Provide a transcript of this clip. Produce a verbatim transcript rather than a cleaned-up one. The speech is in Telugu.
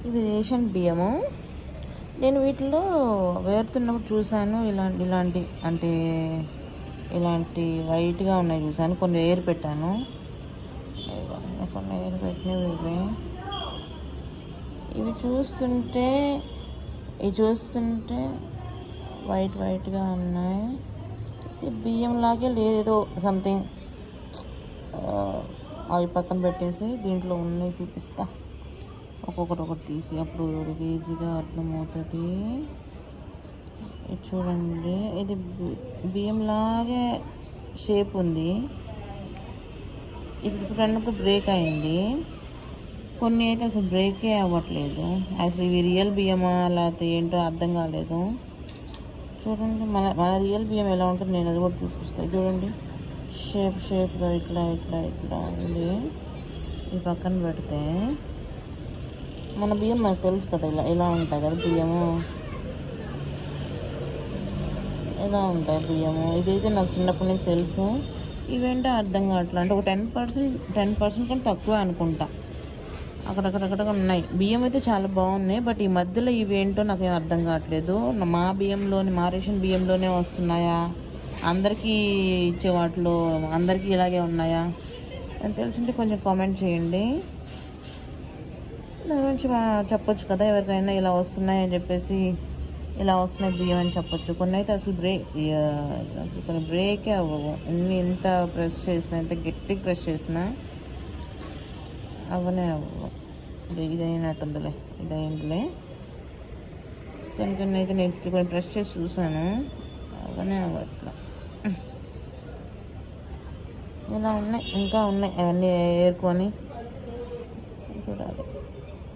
ఇవి రేషన్ బియ్యము. నేను వీటిలో వేరుతున్నప్పుడు చూసాను, ఇలాంటి ఇలాంటి అంటే ఇలాంటి వైట్గా ఉన్నాయి చూసాను. కొన్ని ఏరు పెట్టాను, కొన్ని ఏరు పెట్టినవి ఇవి. ఇవి చూస్తుంటే ఇవి చూస్తుంటే వైట్ వైట్గా ఉన్నాయి. ఇది బియ్యం లాగే లేదో సంథింగ్. అవి పక్కన పెట్టేసి దీంట్లో ఉన్నాయి చూపిస్తా, ఒక్కొక్కటి ఒకటి తీసి, అప్పుడు ఈజీగా అర్థమవుతుంది. ఇది చూడండి, ఇది బియ్యం లాగే షేప్ ఉంది. ఇప్పుడు ఇప్పుడు అన్నప్పుడు బ్రేక్ అయింది. కొన్ని అయితే అసలు బ్రేకే అవ్వట్లేదు. అసలు ఇవి రియల్ బియ్యమా లేకపోతే ఏంటో అర్థం కాలేదు. చూడండి, మన మన రియల్ బియ్యం ఎలా ఉంటుంది నేను అది కూడా చూపిస్తాను. చూడండి, షేప్ షేప్గా ఇట్లా ఇట్లా ఇట్లా ఉంది. ఈ పక్కన పెడితే మన బియ్యం మనకు తెలుసు కదా, ఇలా ఇలా ఉంటాయి కదా బియ్యము, ఇలా ఉంటాయి బియ్యము. ఇదైతే నాకు చిన్నప్పటి నుంచి తెలుసు. ఇవేంటో అర్థం కావట్లేదు. అంటే ఒక టెన్ పర్సెంట్ టెన్ పర్సెంట్ కంటే తక్కువ అనుకుంటా. అక్కడక్కడక్కడ ఉన్నాయి. బియ్యం అయితే చాలా బాగున్నాయి, బట్ ఈ మధ్యలో ఇవేంటో నాకేం అర్థం కావట్లేదు. మా బియ్యంలోని మా రేషన్ బియ్యంలోనే వస్తున్నాయా, అందరికీ ఇచ్చే వాటిలో అందరికీ ఇలాగే ఉన్నాయా అని తెలిసింటే కొంచెం కామెంట్ చేయండి. దాని గురించి చెప్పొచ్చు కదా, ఎవరికైనా ఇలా వస్తున్నాయి అని చెప్పేసి, ఇలా వస్తున్నాయి బియ్యం అని చెప్పొచ్చు. కొన్ని అయితే అసలు బ్రేక్ కొన్ని బ్రేకే అవ్వవు. ఎన్ని ఎంత ప్రెస్ చేసినా, ఎంత గట్టిగా ప్రెస్ చేసినా అవనే అవ్వవు. ఇది ఇదైనట్టుందిలే, ఇదైందిలే. కొన్ని కొన్ని అయితే నేను కొన్ని ప్రెస్ చేసి చూసాను, అవనే అవ్వట్లా. ఇలా ఉన్నాయి, ఇంకా ఉన్నాయి. అవన్నీ ఏరుకొని చూడాలి.